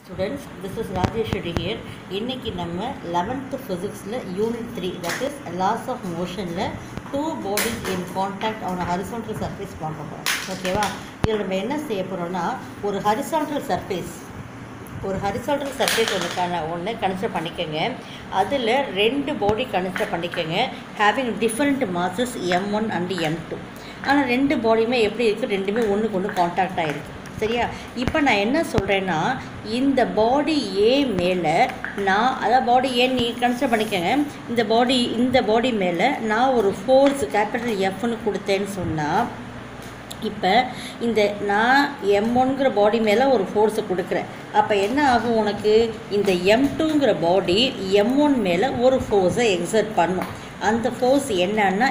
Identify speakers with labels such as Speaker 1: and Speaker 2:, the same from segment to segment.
Speaker 1: Students, this is Rajeshwari here. இன்னைக்கு நம்ம 11th physicsல unit 3 that is laws of motionல two bodies in contact on a horizontal surface பார்க்க போறோம். ஓகேவா? இதில் நம்ம என்ன செய்ய போறோம்னா ஒரு horizontal surface ஒன்று கன்சிடர் பண்ணிக்கோங்க. அதில் ரெண்டு பாடி கன்சிடர் பண்ணிக்கோங்க having different masses m1 and m2. ஆனால் ரெண்டு பாடியுமே எப்படி இருக்குது, ரெண்டுமே ஒன்றுக்கு ஒன்று கான்டாக்ட் ஆகிருக்கு. சரியா? இப்போ நான் என்ன சொல்கிறேன்னா, இந்த பாடி ஏ மேலே அதாவது பாடி ஏ நீ கன்சிடர் பண்ணிக்கோங்க. இந்த பாடி மேலே நான் ஒரு ஃபோர்ஸ் கேபிட்டல் எஃப்னு கொடுத்தேன்னு சொன்னால், இப்போ நான் M1ங்கிற பாடி மேலே ஒரு ஃபோர்ஸை கொடுக்குறேன். அப்போ என்ன ஆகும், உனக்கு இந்த M2ங்கிற பாடி M1 மேலே ஒரு ஃபோர்ஸை எக்ஸர்ட் பண்ணும். அந்த ஃபோர்ஸ் என்னன்னா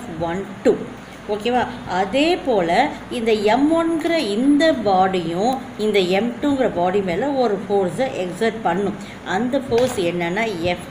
Speaker 1: F12. ஓகேவா? அதே போல் இந்த M1ங்கிற இந்த பாடியும் இந்த M2ங்கிற பாடி மேலே ஒரு ஃபோர்ஸை எக்ஸர்ட் பண்ணும். அந்த ஃபோர்ஸ் என்னென்னா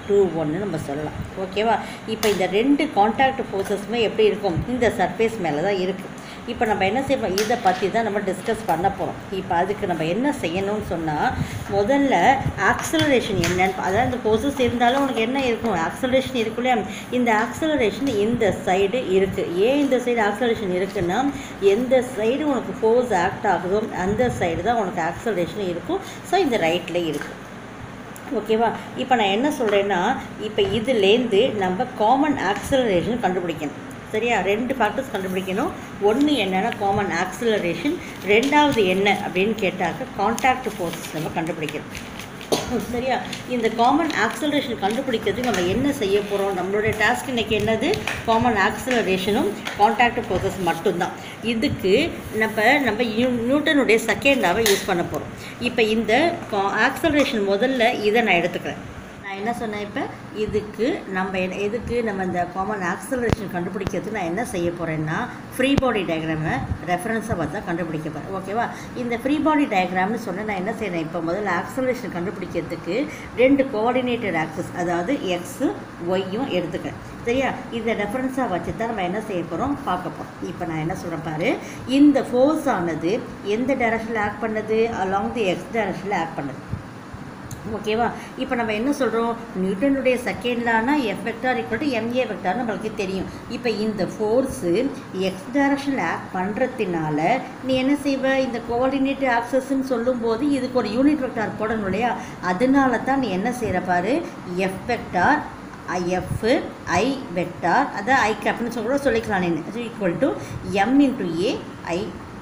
Speaker 1: F21 நம்ம சொல்லலாம். ஓகேவா? இப்போ இந்த ரெண்டு கான்டாக்ட் ஃபோர்ஸஸுமே எப்படி இருக்கும், இந்த சர்ஃபேஸ் மேலே தான் இருக்குது. இப்போ நம்ம என்ன செய்வோம், இதை பற்றி தான் நம்ம டிஸ்கஸ் பண்ண போகிறோம். இப்போ அதுக்கு நம்ம என்ன செய்யணும்னு சொன்னால், முதல்ல ஆக்சலரேஷன் என்னன்னு, அதாவது இந்த ஃபோர்ஸஸ் இருந்தாலும் உனக்கு என்ன இருக்கும், ஆக்சலரேஷன் இருக்கும் இல்லையா? இந்த ஆக்சலரேஷன் இந்த சைடு இருக்குது. ஏன் இந்த சைடு ஆக்சலரேஷன் இருக்குன்னா, எந்த சைடு உனக்கு ஃபோர்ஸ் ஆக்ட் ஆகுதோ அந்த சைடு தான் உனக்கு ஆக்சலரேஷன் இருக்கும். ஸோ இந்த ரைட்டில் இருக்குது. ஓகேவா? இப்போ நான் என்ன சொல்கிறேன்னா, இப்போ இதுலேருந்து நம்ம காமன் ஆக்சலரேஷன் கண்டுபிடிக்கணும். சரியா? ரெண்டு ஃபேக்டர்ஸ் கண்டுபிடிக்கணும். ஒன்று என்னென்னா காமன் ஆக்சிலரேஷன், ரெண்டாவது என்ன அப்படின்னு கேட்டாக்க கான்டாக்ட் ஃபோர்ஸஸ் நம்ம கண்டுபிடிக்கணும். சரியா? இந்த காமன் ஆக்சிலரேஷன் கண்டுபிடிக்கிறதுக்கு நம்ம என்ன செய்ய போகிறோம், நம்மளுடைய டாஸ்க் இன்றைக்கி என்னது, காமன் ஆக்சிலரேஷனும் கான்டாக்ட் ஃபோர்ஸஸ் மட்டும்தான். இதுக்கு நம்ம நியூட்டனுடைய செகண்ட் லாவை யூஸ் பண்ண போகிறோம். இப்போ இந்த ஆக்சிலரேஷன் முதல்ல இதை நான் எடுத்துக்கிறேன். நான் என்ன சொன்னேன், இப்போ எதுக்கு நம்ம இந்த காமன் ஆக்சலரேஷன் கண்டுபிடிக்கிறதுக்கு நான் என்ன செய்ய போகிறேன்னா, ஃப்ரீ பாடி டயக்ராமை ரெஃபரன்ஸாக பார்த்தா கண்டுபிடிக்க போகிறேன். ஓகேவா? இந்த ஃப்ரீ பாடி டயக்ராம்னு சொன்னால் நான் என்ன செய்கிறேன், இப்போ முதல்ல ஆக்சலரேஷன் கண்டுபிடிக்கிறதுக்கு ரெண்டு கோஆர்டினேட்டட் ஆக்சஸ், அதாவது எக்ஸு ஒய்யும் எடுத்துக்கிறேன். சரியா? இந்த ரெஃபரன்ஸாக வச்சு தான் நம்ம என்ன செய்ய போகிறோம், பார்க்க போகிறோம். இப்போ நான் என்ன சொல்கிறேன் பாரு, இந்த ஃபோர்ஸ் ஆனது எந்த டைரக்ஷனில் ஆக்ட் பண்ணுது, அலாங் தி எக்ஸ் டைரக்ஷனில் ஆக்ட் பண்ணுது. ஓகேவா? இப்போ நம்ம என்ன சொல்கிறோம், நியூட்டனுடைய செகண்ட் லானா F vector equal to MA வெக்டார்னு நம்மளுக்கு தெரியும். இப்போ இந்த ஃபோர்ஸு எக்ஸ் டைரக்ஷனில் ஆக்ட் பண்ணுறதுனால நீ என்ன செய்வ, இந்த கோஆர்டினேட் ஆக்சஸ்ன்னு சொல்லும்போது இதுக்கு ஒரு யூனிட் வெக்டார் போடணும் இல்லையா? அதனால தான் நீ என்ன செய்கிற பாரு, F vector F I vector, அதான் ஐ கேப்னு சொல்லிக்கலாம் நீ, equal to M into A I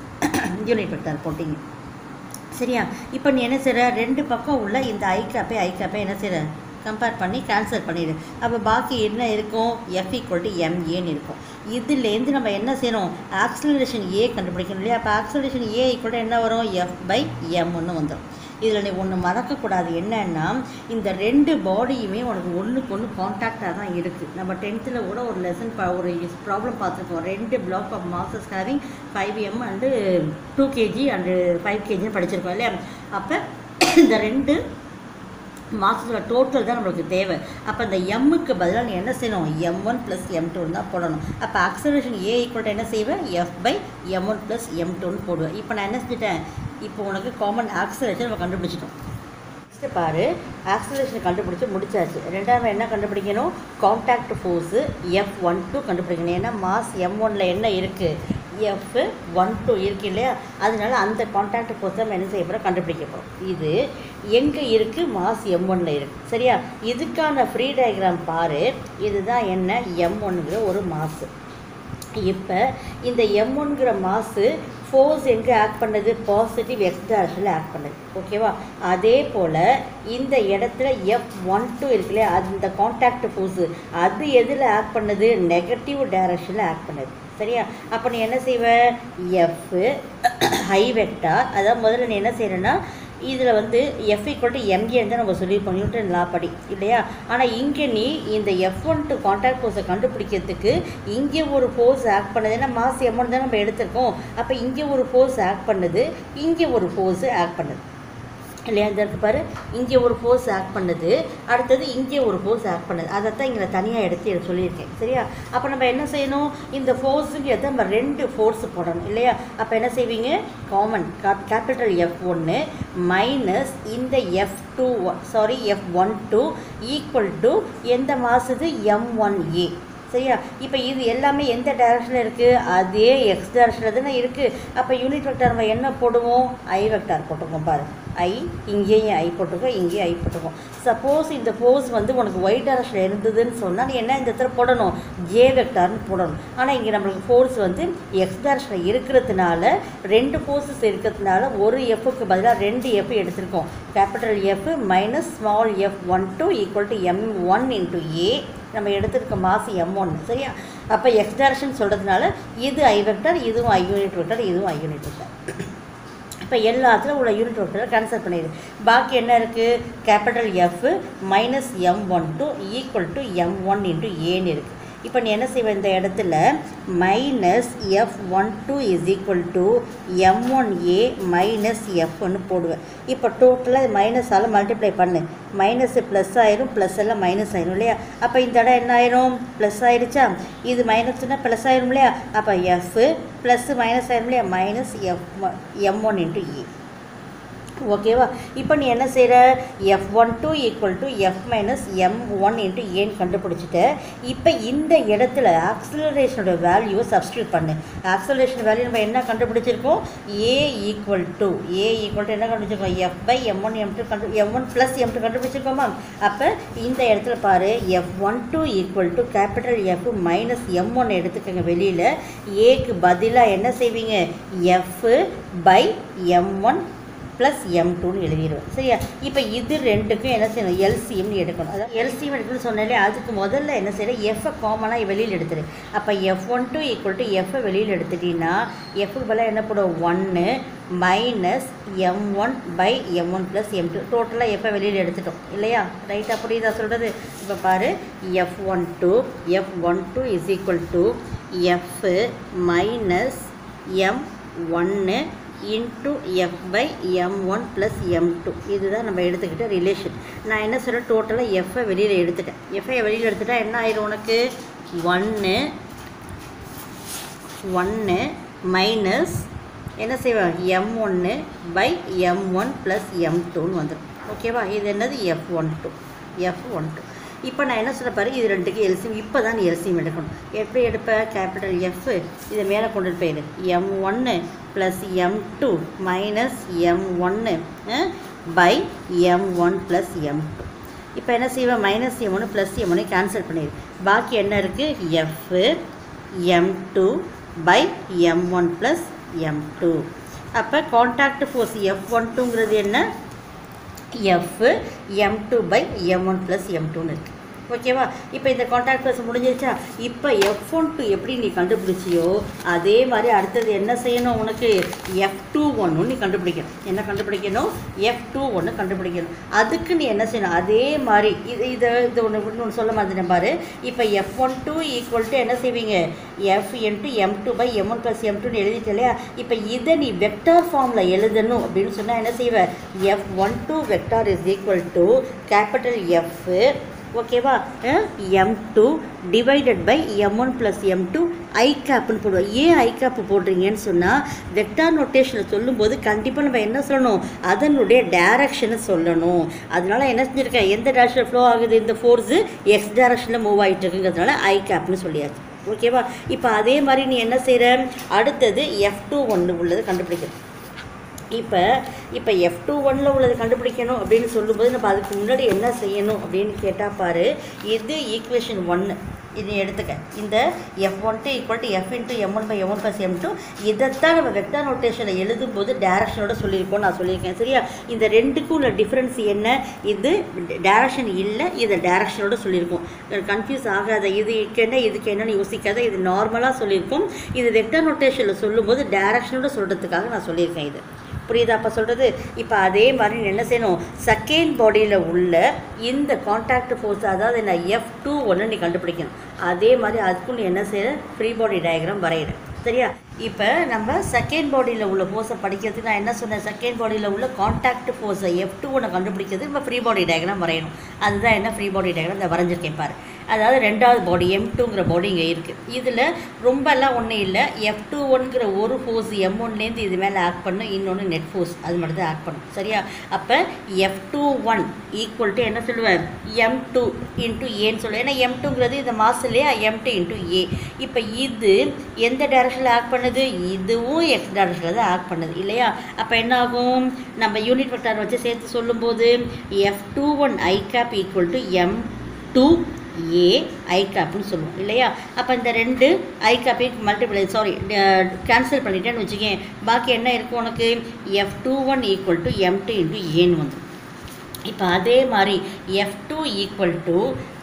Speaker 1: unit vector போட்டிங்க. சரியா? இப்போ நீ என்ன செய்கிற, ரெண்டு பக்கம் உள்ள இந்த ஐ கேப்பை என்ன செய்கிற, கம்பேர் பண்ணி கேன்சல் பண்ணிடு. அப்போ பாக்கி என்ன இருக்கும், எஃப் ஈக்குவல் டு எம்ஏன்னு இருக்கும். இதுலேருந்து நம்ம என்ன செய்யணும், ஆக்சலரேஷன் ஏ கண்டுபிடிக்கணும் இல்லையா? அப்போ ஆக்சலரேஷன் ஏ ஈக்குவல் டு என்ன வரும், எஃப் பை எம்னு வந்துடும். இதில் நீ ஒன்று மறக்கக்கூடாது, என்னன்னா இந்த ரெண்டு பாடியுமே உனக்கு ஒன்றுக்கு ஒன்று கான்டாக்டாக தான் இருக்குது. நம்ம 10th கூட ஒரு லெசன் ஒரு ப்ராப்ளம் பார்த்துருக்கோம். ரெண்டு block of masses having 5m and 2 kg and 5 kg படிச்சிருக்கோம் இல்லையா? அப்போ இந்த ரெண்டு மாசத்தோட டோட்டல் தான் நம்மளுக்கு தேவை. அப்போ இந்த எம்முக்கு பதிலாக நீ என்ன செய்யணும், M1 + M2 தான் போடணும். அப்போ ஆக்சலரேஷன் ஏ ஈக்குவல் என்ன செய்வேன், எஃப் பை M1 + M2ன்னு போடுவேன். இப்போ நான் என்ன செஞ்சுட்டேன், இப்போ உனக்கு காமன் ஆக்சலரேஷன் நம்ம கண்டுபிடிச்சிட்டோம். நெக்ஸ்ட்டு பாரு, ஆக்சலரேஷன் கண்டுபிடிச்சி முடிச்சாச்சு. ரெண்டாவது என்ன கண்டுபிடிக்கணும், கான்டாக்ட் ஃபோர்ஸு F12 கண்டுபிடிக்கணும். ஏன்னா மாஸ் M1ல் என்ன இருக்குது, F12 இருக்கு இல்லையா? அதனால அந்த கான்டாக்ட் ஃபோர்ஸை நம்ம என்ன செய்ய போகிறோம், கண்டுபிடிக்க போகிறோம். இது எங்கே இருக்குது, மாஸ் M1ல் இருக்குது. சரியா? இதுக்கான ஃப்ரீ டயக்ராம் பாரு. இதுதான் என்ன, M1ங்கிற ஒரு மாசு. இப்போ இந்த M1ங்கிற மாசு ஃபோர்ஸ் எங்கே ஆக்ட் பண்ணுது, பாசிட்டிவ் எக்ஸ் டைரக்ஷனில் ஆக்ட் பண்ணுது. ஓகேவா? அதே போல் இந்த இடத்துல F12 இருக்கு இல்லையா, அந்த கான்டாக்ட் ஃபோர்ஸு அது எதில் ஆக்ட் பண்ணுது, நெகட்டிவ் டைரக்ஷனில் ஆக்ட் பண்ணுது. சரியா? அப்போ நீ என்ன செய்வ, எஃப் ஹை வெக்டார், அதாவது முதல்ல நீ என்ன செய்யறேன்னா, இதில் எஃப் ஈக்குவல் டு எம்ஏன்னு தான் நம்ம சொல்லியிருப்போம் நியூட்டன் லா படி இல்லையா? ஆனால் இங்கே நீ இந்த F12 கான்டாக்ட் ஃபோர்ஸை கண்டுபிடிக்கிறதுக்கு இங்கே ஒரு ஃபோர்ஸ் ஆக்ட் பண்ணுது. ஏன்னா மாஸ் M1 தான் நம்ம எடுத்திருக்கோம். அப்போ இங்கே ஒரு ஃபோர்ஸ் ஆக்ட் பண்ணுது, இங்கே ஒரு ஃபோர்ஸு ஆக்ட் பண்ணுது. இல்லையா? இந்த இருக்கு பாரு, இங்கே ஒரு ஃபோர்ஸ் ஆக்ட் பண்ணுது, அடுத்தது இங்கே ஒரு ஃபோர்ஸ் ஆக்ட் பண்ணுது. அதைத்தான் இங்கே தனியாக எடுத்து சொல்லியிருக்கேன். சரியா? அப்போ நம்ம என்ன செய்யணும்? இந்த ஃபோர்ஸுக்கு எதை நம்ம 2 ஃபோர்ஸ் போடணும் இல்லையா? அப்போ என்ன செய்வீங்க? காமன் கேபிட்டல் F1 மைனஸ் இந்த F12 ஈக்குவல் டு எந்த மாசுது? M1A. சரியா? இப்போ இது எல்லாமே எந்த டைரக்ஷனில் இருக்குது? அதே எக்ஸ் டைரக்ஷனில் தானே இருக்குது. அப்போ யூனிட் வெக்டார் நம்ம என்ன போடுவோம்? ஐ வெக்டார் போட்டுக்கோம். பாரு, ஐ இங்கேயும் ஐ போட்டுக்கோ, இங்கேயும் ஐ போட்டுக்கோம். சப்போஸ் இந்த ஃபோர்ஸ் உங்களுக்கு ஒய் டைரக்ஷனில் இருந்ததுன்னு சொன்னால் நீ என்ன இந்த இடத்துல போடணும்? ஜே வெக்டார்னு போடணும். ஆனால் இங்கே நம்மளுக்கு ஃபோர்ஸ் எக்ஸ் டைரக்ஷனில் இருக்கிறதுனால 2 ஃபோர்ஸஸ் இருக்கிறதுனால ஒரு எஃப்க்கு பதிலாக 2 எஃப் எடுத்திருக்கோம். Capital F minus small F12 equal to M1 into A. நம்ம எடுத்துருக்க மாசு M1. சரியா? அப்போ எக்ஸ் டைரக்ஷன் சொல்கிறதுனால இது ஐ வெக்டார், இதுவும் ஐ யூனிட் வெக்டார், இதுவும் ஐ யூனிட் வெக்டார். இப்போ எல்லாத்துலையும் உள்ள யூனிட் வெக்டரை கேன்சல் பண்ணிடுது. பாக்கி என்ன இருக்குது? Capital F minus M12 equal to M1 into ஏன்னு இருக்குது. இப்போ நீ என்ன செய்வ? இந்த இடத்துல minus F12 is equal to M1A minus F1 போடுவேன். இப்போ டோட்டலாக மைனஸால் மல்டிப்ளை பண்ணு. மைனஸ் ப்ளஸ் ஆயிரும், ப்ளஸ் எல்லாம் மைனஸ் ஆயிரும் இல்லையா? அப்போ இந்த இடம் என்ன ஆயிரும்? ப்ளஸ் ஆயிடுச்சா? இது மைனஸ்னால் ப்ளஸ் ஆயிரும் இல்லையா? அப்போ எஃப் ப்ளஸ் மைனஸ் ஆயிரும் இல்லையா? Minus M1 into a. ஓகேவா? இப்போ நீ என்ன செய்கிற? F12 equal to F minus M1 into ஏன்னு கண்டுபிடிச்சிட்ட. இப்போ இந்த இடத்துல ஆக்சிலரேஷனோட வேல்யூவை சப்ஸ்டியூட் பண்ணு. ஆக்சிலரேஷன் வேல்யூ நம்ம என்ன கண்டுபிடிச்சிருக்கோம்? ஏ ஈக்குவல் டு என்ன கண்டுபிடிச்சிருக்கோம்? F by M1 M1 plus M2 கண்டுபிடிச்சிருக்கோமா? அப்போ இந்த இடத்துல பாரு, F12 equal to capital F minus M1 எடுத்துக்கோங்க வெளியில். ஏக்கு பதிலாக என்ன செய்வீங்க? எஃப் பை M1 ப்ளஸ் M2ன்னு எழுதிடுவேன். சரியா? இப்போ இது ரெண்டுக்கும் என்ன செய்யணும்? எல்சிஎம்னு எடுக்கணும். அதாவது எல்சிஎம் எடுக்கணும்னு சொன்னாலே அதுக்கு முதல்ல என்ன செய்யணும்? எஃப்ஐ காமனாக வெளியில் எடுத்துரு. அப்போ F12 ஈக்குவல் டு எஃப்ஐ வெளியில் எடுத்துட்டீங்கன்னா எஃப்க்கு பதிலாக என்ன போடும்? 1 minus M1 by M1 plus M2. டோட்டலாக எஃப்ஐ வெளியில் எடுத்துட்டோம் இல்லையா? ரைட்டாக புரியுதா சொல்கிறது? இப்போ பாரு, F12 is equal to F minus M1 into F by M1 plus M2. இதுதான் நம்ம எடுத்துக்கிட்ட ரிலேஷன். நான் என்ன சொல்கிறேன்? டோட்டலாக எஃப்ஐ வெளியில் எடுத்துட்டேன். எஃப்ஐ வெளியில் எடுத்துட்டா என்ன ஆயிரும் உனக்கு? 1 மைனஸ் என்ன செய்வேன்? M1 பை M1 ப்ளஸ் M2ன்னு வந்துடும். ஓகேவா? இது என்னது? F12. இப்போ நான் என்ன சொல்ல பாரு, இது ரெண்டுக்கு எல்சிஎம். இப்போ தான் நீ எல்சிஎம் எடுக்கணும். எப்படி எடுப்ப? கேபிட்டல் எஃப் இதை மேலே கொண்டு போயிடு. M1 plus M2 minus M1 by M1 plus M2. இப்போ என்ன செய்வேன்? Minus M1 plus M1 cancel பண்ணிடு. பாக்கி என்ன இருக்குது? F M2 by M1 plus M2. அப்போ கான்டாக்ட் ஃபோர்ஸ் F12ங்கிறது என்ன? F M2 by M1 plus M2ன்னு இருக்குது. ஓகேவா? இப்போ இந்த கான்டாக்ட் ஃபோர்ஸ் முடிஞ்சிருச்சா? இப்போ F12 எப்படி நீ கண்டுபிடிச்சியோ அதே மாதிரி அடுத்தது என்ன செய்யணும்? உனக்கு F21 நீ கண்டுபிடிக்கணும். என்ன கண்டுபிடிக்கணும்? F21 கண்டுபிடிக்கணும். அதுக்கு நீ என்ன செய்யணும்? அதே மாதிரி இது ஒன்று சொல்ல மாதிரி பாரு. இப்போ F12 ஈக்குவல் டு என்ன செய்வீங்க? F into M2 by M1 plus M2ன்னு எழுதிட்டு இல்லையா? இப்போ இதை நீ வெக்டார் ஃபார்மில் எழுதணும் அப்படின்னு சொன்னால் என்ன செய்வேன்? F12 vector is equal to capital F, ஓகேவா, M2 divided by M1 plus M2 i கேப்னு போடுவோம். ஏன் ஐ கேப் போடுறீங்கன்னு சொன்னால் வெக்டார் நோட்டேஷனில் சொல்லும்போது கண்டிப்பாக நம்ம என்ன சொல்லணும்? அதனுடைய டைரக்ஷனை சொல்லணும். அதனால என்ன செஞ்சுருக்கேன்? எந்த டைரக்ஷனில் ஃப்ளோ ஆகுது இந்த ஃபோர்ஸு? எக்ஸ் டைரக்ஷனில் மூவ் ஆகிட்டு இருக்குங்கிறதுனால ஐ கேப்னு சொல்லியாச்சு. ஓகேவா? இப்போ அதே மாதிரி நீ என்ன செய்கிற? அடுத்தது F21 உள்ளது கண்டுபிடிக்கணும். இப்போ F21 உள்ளது கண்டுபிடிக்கணும் அப்படின்னு சொல்லும்போது நம்ம அதுக்கு முன்னாடி என்ன செய்யணும் அப்படின்னு கேட்டால் பாரு, இது ஈக்குவேஷன் 1 இது எடுத்துக்க. இந்த F12 equal to F into M1 by M1 plus M2 இதைத்தான் நம்ம வெக்டார் நோட்டேஷனில் எழுதும்போது டைரக்ஷனோட சொல்லியிருக்கோம். நான் சொல்லியிருக்கேன். சரியா? இந்த ரெண்டுக்கும் உள்ள டிஃப்ரென்ஸ் என்ன? இது டைரக்ஷன் இல்லை, இதை டைரக்ஷனோட சொல்லியிருக்கோம். கன்ஃபியூஸ் ஆகாத. இதுக்கு என்ன இதுக்கு என்னன்னு யோசிக்காத. இது நார்மலாக சொல்லியிருக்கோம். இது வெக்டார் நோட்டேஷனில் சொல்லும்போது டைரக்ஷனோட சொல்கிறதுக்காக நான் சொல்லியிருக்கேன். இது புரியுதா அப்போ சொல்கிறது? இப்போ அதே மாதிரி என்ன செய்யணும்? செகண்ட் பாடியில் உள்ள இந்த கான்டாக்ட் ஃபோர்ஸ், அதாவது நான் F21 நீ கண்டுபிடிக்கணும். அதே மாதிரி அதுக்கும் நீ என்ன செய்கிற? ஃப்ரீ பாடி டயக்ராம் வரையிற. சரியா? இப்போ நம்ம செகண்ட் பாடியில் உள்ள ஃபோர்ஸை படிக்கிறதுக்கு நான் என்ன சொன்னேன், செகண்ட் பாடியில் உள்ள காண்டாக்ட் ஃபோர்ஸை F2 கண்டுபிடிக்கிறது நம்ம ஃப்ரீ பாடி டயக்ராம் வரையணும். அதுதான் என்ன ஃப்ரீ பாடி டயக்ராம் இந்த வரைஞ்சிருக்கேன் பாரு. அதாவது ரெண்டாவது பாடி M2ங்கிற பாடி இங்கே இருக்குது. இதில் ரொம்பலாம் ஒன்றும் இல்லை, F21ங்கிற ஒரு ஃபோர்ஸ் M1லேருந்து இது மேலே ஆக்ட் பண்ணும், இன்னொன்று நெட் ஃபோர்ஸ் அது மட்டும் தான் ஆக்ட் பண்ணும். சரியா? அப்போ F21 ஈக்குவல் டு என்ன சொல்லுவேன், M2 இன்ட்டு ஏன்னு சொல்லுவேன். ஏன்னா M2ங்கிறது இந்த மாஸ் இல்லையா, M2 இன்ட்டு ஏ. இப்போ இது எந்த டைரக்ஷனில் ஆக்ட் பண்ணுது, இதுவும் எக்ஸ் டைரக்ஷனில் தான் ஆக்ட் பண்ணுது இல்லையா? அப்போ என்ன ஆகும், நம்ம யூனிட் வெக்டார் வச்சு சேர்த்து சொல்லும்போது F21 I cap equal to M2 a i கேப்னு சொல்லுவோம் இல்லையா? அப்போ இந்த ரெண்டு ஐ கேப்பையும் மல்டிப்ளை கேன்சல் பண்ணிட்டேன்னு வச்சுக்கேன். பாக்கி என்ன இருக்கும் உனக்கு, F21 equal to M2 into ஏன்னு வந்துடும். இப்போ அதே மாதிரி F2 ஈக்குவல் டு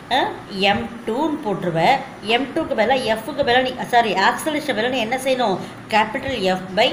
Speaker 1: M2ன்னு போட்டுருவேன். M2க்கு பதிலா Fக்கு பதிலா நீ ஆக்சலேஷன் பதிலா நீ என்ன செய்யணும், capital F by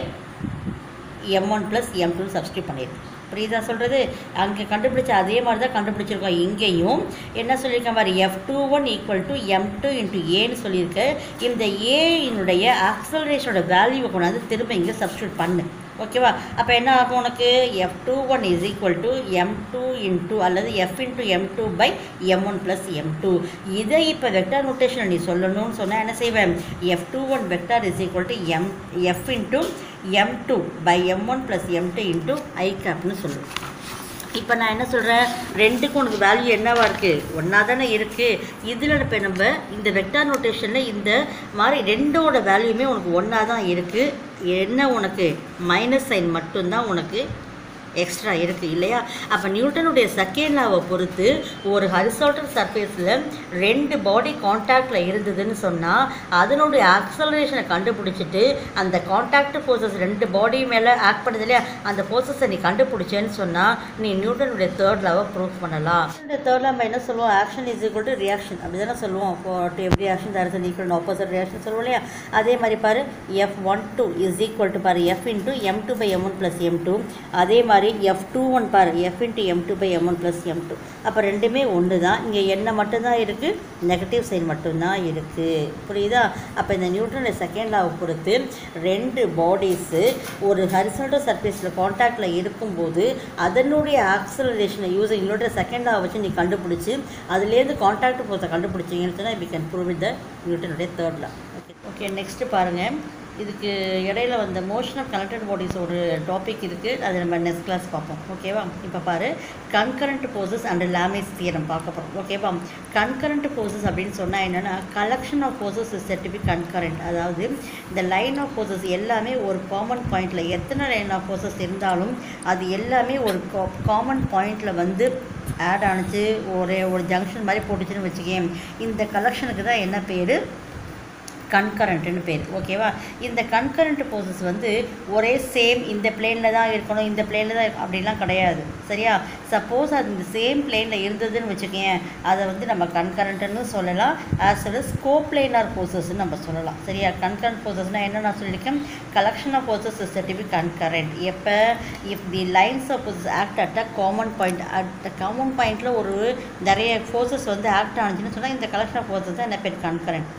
Speaker 1: M1 plus M2 substitute பண்ணிடுது. புரியுதா சொல்கிறது? அங்கே கண்டுபிடிச்ச அதே மாதிரி தான் கண்டுபிடிச்சிருக்கோம். இங்கேயும் என்ன சொல்லியிருக்கேன் பாரு, F21 equal to M2 into ஏன்னு சொல்லியிருக்கேன். இந்த ஏனுடைய ஆக்சலரேஷனோட வேல்யூவை கொண்டாந்து திரும்ப இங்கே சப்ஸ்டியூட் பண்ணு. ஓகேவா? அப்போ என்ன ஆகும் உனக்கு, F21 is equal to M2 into அல்லது F into M2 by M1 plus M2. இதை இப்போ வெக்டார் நோட்டேஷன் நீ சொல்லணும்னு சொன்னால் என்ன செய்வேன், F21 vector is equal to F into M2 by M1 plus M2 into i கேப்னு சொல்லுவேன். இப்போ நான் என்ன சொல்கிறேன், ரெண்டுக்கும் உனக்கு வேல்யூ என்னவா இருக்குது, ஒன்றா தானே இருக்குது. இதில் இப்போ நம்ம இந்த வெக்டார் நோட்டேஷனில் இந்த மாதிரி ரெண்டோட வேல்யூமே உனக்கு ஒன்றா தான் இருக்குது. என்ன உனக்கு மைனஸ் சைன் மட்டும்தான் உனக்கு எக்ஸ்ட்ரா இருக்குது இல்லையா? அப்போ நியூட்டனுடைய செகண்ட் லாவை பொறுத்து ஒரு ஹரிசாண்டல் சர்ஃபேஸில் ரெண்டு பாடி காண்டாக்டில் இருந்ததுன்னு சொன்னால் அதனுடைய ஆக்சலரேஷனை கண்டுபிடிச்சிட்டு அந்த காண்டாக்ட் ஃபோர்ஸஸ் ரெண்டு பாடி மேலே ஆக்ட் பண்ணுது இல்லையா, அந்த ஃபோர்ஸஸை நீ கண்டுபிடிச்சேன்னு சொன்னால் நீ நியூட்டனுடைய தேர்ட் லாவை ப்ரூவ் பண்ணலாம். தேர்ட் லா நம்ம என்ன சொல்லுவோம், action is equal to reaction அப்படி தானே சொல்லுவோம். To every action there is an equal opposite reaction சொல்லுவோம் இல்லையா? அதே மாதிரி பாரு, F12 இஸ் ஈக்குவல் டு பாரு F into M2 by M1 plus M2. அதே மாதிரி F21 பாரு F into M2 by M1 plus M2. அப்போ ரெண்டுமே ஒன்று தான். இங்கே என்ன மட்டும்தான் இருக்குது, நெகட்டிவ் சைன் மட்டும்தான் இருக்குது. புரியுதா? அப்போ இந்த நியூட்டனுடைய செகண்ட் லாவை பொறுத்து ரெண்டு பாடிஸு ஒரு ஹரிசாண்டல் சர்ஃபேஸில் காண்டாக்டில் இருக்கும்போது அதனுடைய ஆக்சலரேஷனை யூஸ் நியூட்டனுடைய செகண்ட் லாவை வச்சு நீ கண்டுபிடிச்சி அதுலேருந்து காண்டாக்ட் ஃபோர்ஸை கண்டுபிடிச்சிங்கன்னு சொன்னால் we can prove with the நியூட்டனுடைய தேர்ட் லா. ஓகே நெக்ஸ்ட்டு பாருங்கள், இதுக்கு இடையில வந்த மோஷன் ஆஃப் கனெக்டட் பாடிஸ் ஒரு டாபிக் இருக்குது, அது நம்ம நெக்ஸ்ட் கிளாஸ் பார்ப்போம். ஓகேவா? இப்போ பாரு, concurrent forces and Lami's theorem பார்க்க போகிறோம். ஓகேவா? கன்கரண்ட் ஃபோர்ஸஸ் அப்படின்னு சொன்னால் என்னென்னா, collection of forces is set to be concurrent. அதாவது இந்த லைன் ஆஃப் ஃபோர்ஸஸ் எல்லாமே ஒரு காமன் பாயிண்டில், எத்தனை லைன் ஆஃப் ஃபோர்ஸஸ் இருந்தாலும் அது எல்லாமே ஒரு காமன் பாயிண்டில் வந்து ஆட் ஆனிச்சு, ஒரு ஜங்ஷன் மாதிரி போட்டுச்சுன்னு வச்சுக்கேன். இந்த கலெக்ஷனுக்கு தான் என்ன பேர், கன்கரண்ட்டுன்னு பேர். ஓகேவா? இந்த கன்கரண்ட் ஃபோர்ஸஸ் வந்து ஒரே சேம் இந்த பிளேனில் தான் இருக்கணும், இந்த பிளேனில் தான் இருக்கும் அப்படிலாம் கிடையாது. சரியா? சப்போஸ் அது இந்த சேம் பிளேனில் இருந்ததுன்னு வச்சுக்கேன், அதை வந்து நம்ம கன்கரண்ட்டுன்னு சொல்லலாம். ஆஸ் வெல் அஸ் கோப்ளேனார் ஃபோர்ஸஸ்ன்னு நம்ம சொல்லலாம். சரியா? கன்கரண்ட் ஃபோர்ஸஸ்னால் என்ன நான் சொல்லியிருக்கேன், collection of forces is set to be concurrent. எப்போ, if the lines of forces act at a common point, at common பாயிண்டில் ஒரு நிறைய ஃபோர்ஸஸ் வந்து ஆக்ட் ஆனிச்சுன்னு சொன்னால் இந்த கலெக்ஷன் ஆஃப் ஃபோர்ஸஸ் தான் என்ன பேர், கன்கரண்ட்.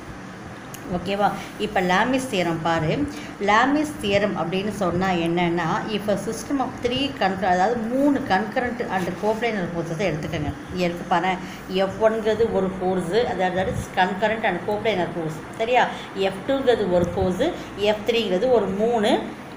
Speaker 1: ஓகேவா? இப்போ லாமிஸ் தியரம் பாரு. லாமிஸ் தியரம் அப்படின்னு சொன்னால் என்னென்னா, இப்போ சிஸ்டம் ஆஃப் 3 அதாவது 3 கன்கரண்ட் அண்ட் கோப்ளேனர் ஃபோர்ஸஸை எடுத்துக்கோங்க. இருக்கு பாரு, F1ங்கிறது ஒரு ஃபோர்ஸு, அதாவது கன்கரண்ட் அண்ட் கோப்ளேனர் ஃபோர்ஸ். சரியா? F2ங்கிறது ஒரு ஃபோர்ஸு, F3ங்கிறது ஒரு 3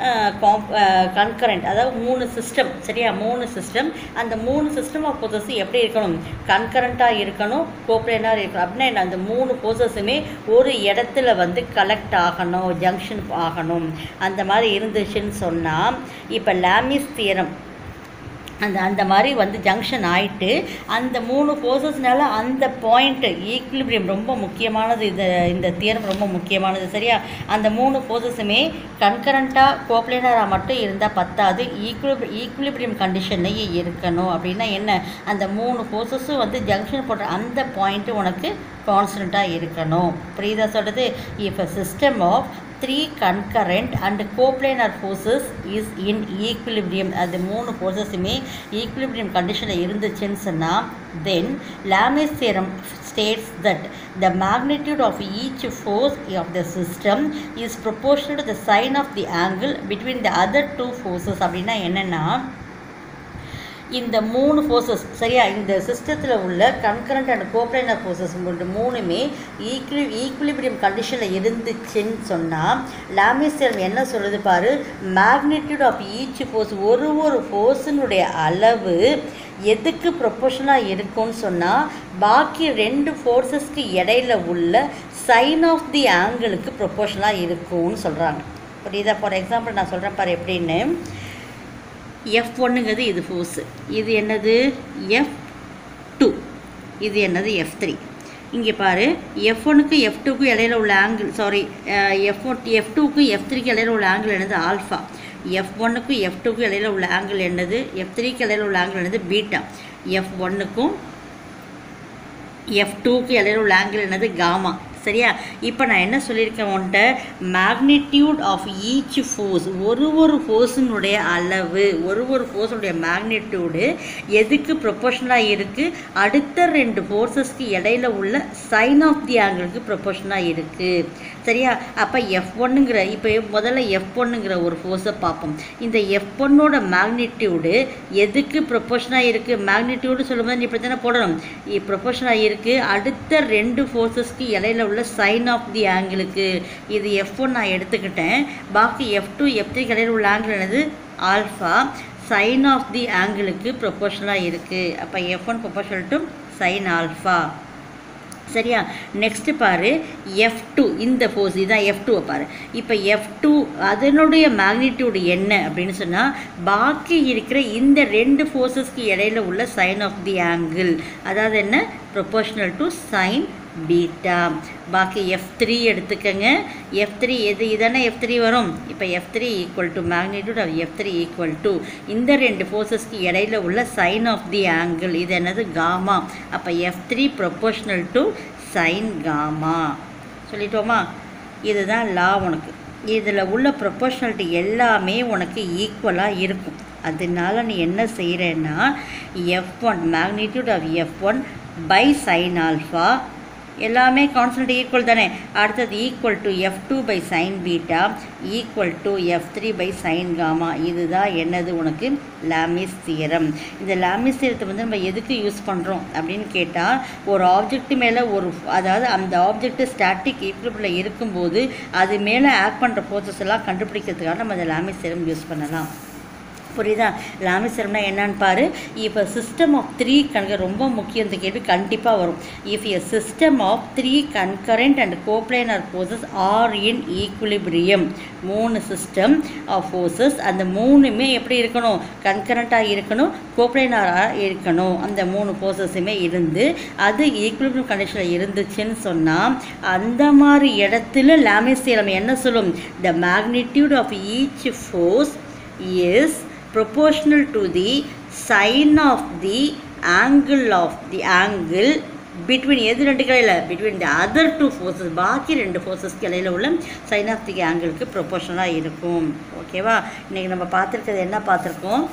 Speaker 1: கன்கரண்ட், அதாவது 3 சிஸ்டம். சரியா? 3 சிஸ்டம். அந்த 3 சிஸ்டம் ஆஃப் ஃபோர்ஸஸ் எப்படி இருக்கணும், கன்கரண்ட்டாக இருக்கணும், கோப்ளேனாக இருக்கணும். அப்படின்னா அந்த 3 ஃபோர்ஸஸுமே ஒரு இடத்துல வந்து கலெக்ட் ஆகணும், ஜங்ஷன் ஆகணும். அந்த மாதிரி இருந்துச்சுன்னு சொன்னால் இப்போ லாமிஸ் தியரம் அந்த மாதிரி வந்து ஜங்ஷன் ஆகிட்டு அந்த 3 ஃபோர்ஸஸ்னால அந்த பாயிண்ட்டு ஈக்குலிபிரியம் ரொம்ப முக்கியமானது. இந்த தியரம் ரொம்ப முக்கியமானது. சரியா? அந்த 3 ஃபோர்ஸஸுமே கன்கரண்ட்டாக கோப்ளேனராக மட்டும் இருந்தால் பத்தாது, ஈக்குலிபிரியம் கண்டிஷன்லேயே இருக்கணும். அப்படின்னா என்ன, அந்த 3 ஃபோர்ஸஸும் வந்து ஜங்ஷன் போடுற அந்த பாயிண்ட்டு உனக்கு கான்ஸ்டண்ட்டாக இருக்கணும். புரியுதா சொல்கிறது? இப்போ system of 3 concurrent and coplanar forces is in equilibrium. அது 3 ஃபோர்ஸஸுமே ஈக்குலிபிரியம் கண்டிஷனில் இருந்துச்சுன்னு சொன்னால் then Lami's theorem states that the magnitude of each force of the system is proportional to the sine of the angle between the other two forces. அப்படின்னா என்னென்னா, இந்த மூணு forces சரியா, இந்த சிஸ்டத்தில் உள்ள கன்கரண்ட் அண்ட் கோப்ளைனர் ஃபோர்ஸஸ் மூணுமே equilibrium கண்டிஷனில் இருந்துச்சுன்னு சொன்னால் லாமிஸ் தியரம் என்ன சொல்லுது பாரு, மேக்னிடியூட் ஆஃப் ஈச் ஃபோர்ஸ், ஒரு ஃபோர்ஸினுடைய அளவு எதுக்கு ப்ரொபோர்ஷனாக இருக்கும்னு சொன்னால் பாக்கி ரெண்டு ஃபோர்ஸஸ்க்கு இடையில உள்ள சைன் ஆஃப் தி ஆங்கிளுக்கு ப்ரொபோர்ஷனாக இருக்கும்னு சொல்கிறாங்க. புரியுதா? ஃபார் எக்ஸாம்பிள் நான் சொல்கிறேன் பாரு எப்படின்னு. F1ங்கிறது இது ஃபோர்ஸு, இது என்னது F2, இது என்னது F3. இங்கே பாரு, F1க்கு F2க்கு இடையில உள்ள ஆங்கிள், சாரி F2க்கு F3க்கு இடையில உள்ள ஆங்கிள் என்னது ஆல்ஃபா, F1க்கு F2க்கு இடையில உள்ள ஆங்கிள் என்னது, F3க்கு இடையில உள்ள ஆங்கிள் என்னது பீட்டா, F1க்கும் F2க்கு இடையில உள்ள ஆங்கிள் என்னது காமா. சரியா? இப்போ நான் என்ன சொல்லியிருக்கேன் உன்ட்ட, மேக்னிடியூட் ஆஃப் ஈச் ஃபோர்ஸ், ஒரு ஃபோர்ஸினுடைய அளவு, ஒரு ஃபோர்ஸுடைய மேக்னிடியூடு எதுக்கு ப்ரொபோர்ஷனாக இருக்குது, அடுத்த ரெண்டு ஃபோர்ஸஸ்க்கு இடையில உள்ள சைன் ஆஃப் தி ஆங்கிளுக்கு ப்ரொபோர்ஷனாக இருக்குது. சரியா? அப்போ F1ங்கிற, இப்போ முதல்ல F1ங்கிற ஒரு ஃபோர்ஸை பார்ப்போம். இந்த F1ஓட மேக்னிடியூடு எதுக்கு ப்ரொபோர்ஷனாக இருக்குது, மேக்னிடியூடு சொல்லும்போது நீ இப்படி தானே போடணும், ப்ரொபோர்ஷனாக இருக்குது அடுத்த ரெண்டு ஃபோர்ஸஸ்க்கு இடையில உள்ள சைன் ஆஃப் தி ஆங்கிளுக்கு. இது F1 நான் எடுத்துக்கிட்டேன், பாக்கி F2 F3 இடையில உள்ள ஆங்கிள் என்னது ஆல்ஃபா, சைன் ஆஃப் தி ஆங்கிளுக்கு ப்ரொபோர்ஷனாக இருக்குது. அப்போ F1 proportional to sine alpha. சரியா? நெக்ஸ்ட்டு பாரு, F2 இந்த ஃபோர்ஸ் இதுதான் F2 பாரு. இப்போ F2 அதனுடைய மேக்னிடியூடு என்ன அப்படின்னு சொன்னால் பாக்கி இருக்கிற இந்த ரெண்டு ஃபோர்ஸஸ்க்கு இடையில உள்ள சைன் ஆஃப் தி ஆங்கிள், அதாவது என்ன, ப்ரொபோர்ஷனல் டு சைன் பீட்டா. பாக்கி F3 எடுத்துக்கங்க. F3 எது, இதானே F3 வரும். இப்போ F3 equal to magnitude of F3 equal to இந்த ரெண்டு ஃபோர்ஸஸ்க்கு இடையில உள்ள சைன் ஆஃப் தி ஆங்கிள், இது என்னது காமா. அப்போ F3 proportional to sine gamma. சொல்லிட்டோமா? இதுதான் லா. உனக்கு இதில் உள்ள ப்ரொபோர்ஷனாலிட்டி எல்லாமே உனக்கு ஈக்குவலாக இருக்கும். அதனால நீ என்ன செய்கிறேன்னா, F1 magnitude of F1 by sine alpha எல்லாமே கான்ஸ்டன்ட் ஈக்குவல் தானே. அடுத்தது equal to F2 by sine beta equal to F3 by sine gamma. இதுதான் என்னது உனக்கு லாமிஸ் தியரம். இந்த லாமிஸ் தியரத்தை வந்து நம்ம எதுக்கு யூஸ் பண்ணுறோம் அப்படின்னு கேட்டால், ஒரு ஆப்ஜெக்ட் மேலே அதாவது அந்த ஆப்ஜெக்ட் ஸ்டாட்டிக் ஈக்குவலில் இருக்கும்போது அது மேலே ஆக்ட் பண்ணுற ஃபோர்ஸஸ் எல்லாம் கண்டுபிடிக்கிறதுக்காக நம்ம அந்த லாமிஸ் தியரம் யூஸ் பண்ணலாம். புரியுதா? லாமிஸ் தியரம்னா என்னன்னு பாரு. இப்போ சிஸ்டம் ஆஃப் 3 ரொம்ப முக்கியம், இந்த கேள்வி கண்டிப்பாக வரும். If a system of 3 concurrent and coplanar forces are in equilibrium, 3 system of forces, அந்த மூணுமே எப்படி இருக்கணும், கன்கரண்ட்டாக இருக்கணும், கோப்ளைனராக இருக்கணும். அந்த 3 ஃபோர்ஸஸுமே இருந்து அது ஈக்குலிபிரியம் கண்டிஷனில் இருந்துச்சுன்னு சொன்னால் அந்த மாதிரி இடத்துல லாமிஸ் தியரம் என்ன சொல்லும், the magnitude of each force is proportional to the sine of the angle between எது ரெண்டு கலையில், between the other two forces, பாக்கி ரெண்டு ஃபோர்ஸஸ்க்கு இடையில உள்ள சைன் ஆஃப் தி ஆங்கிளுக்கு ப்ரொபோர்ஷனலாக இருக்கும். ஓகேவா? இன்றைக்கி நம்ம பார்த்துருக்கிறது என்ன பார்த்துருக்கோம்,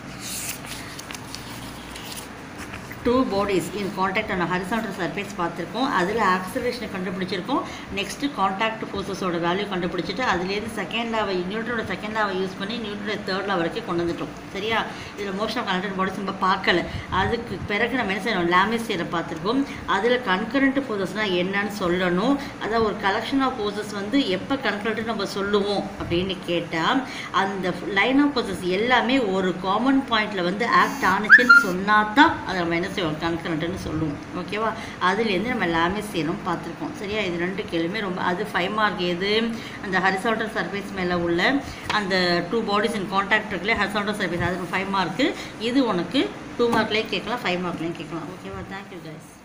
Speaker 1: two bodies in contact on a horizontal surface பார்த்துருக்கோம். அதில் ஆக்சலரேஷனை கண்டுபிடிச்சிருக்கோம். நெக்ஸ்ட்டு காண்டாக்ட் ஃபோர்ஸஸோட வேல்யூ கண்டுபிடிச்சிட்டு அதுலேருந்து செகண்ட் லாவை, நியூட்டனோட செகண்ட் லாவை யூஸ் பண்ணி நியூட்டனோட தேர்ட் லா வரைக்கும் கொண்டு வந்துட்டோம். சரியா? இதில் மோஷன் ஆஃப் கனெக்டட் பாடிஸ் நம்ம பார்க்கல. அதுக்கு பிறகு நம்ம என்ன செய்யணும், லாமிஸ் தியரம் பார்த்துருக்கோம். அதில் கன்கரண்ட் ஃபோர்ஸஸ்னால் என்னன்னு சொல்லணும். அதாவது ஒரு கலெக்ஷன் ஆஃப் ஃபோர்ஸஸ் வந்து எப்போ கன்கரண்ட்டு நம்ம சொல்லுவோம் அப்படின்னு கேட்டால், அந்த லைன் ஆஃப் ஃபோர்ஸஸ் எல்லாமே ஒரு காமன் பாயிண்டில் வந்து ஆக்ட் ஆனிச்சுன்னு சொன்னால் தான் அதை நம்ம என்ன கன்கரண்ட்னு சொல்லுவோம். ஓகேவா? அதுலேருந்து நம்ம லாமிஸ் தியரம் பார்த்துருக்கோம். சரியா? இது ரெண்டு கேள்வியுமே ரொம்ப, அது 5 மார்க். எது, அந்த ஹரிசாண்டல் சர்ஃபேஸ் மேலே உள்ள அந்த 2 பாடிஸ் இன் கான்டாக்ட் இருக்குல்ல, ஹரிசாண்டல் சர்ஃபேஸ், அது 5 மார்க்கு. இது உனக்கு 2 மார்க்லேயும் கேட்கலாம், 5 மார்க்லேயும் கேட்கலாம். ஓகேவா? Thank you guys.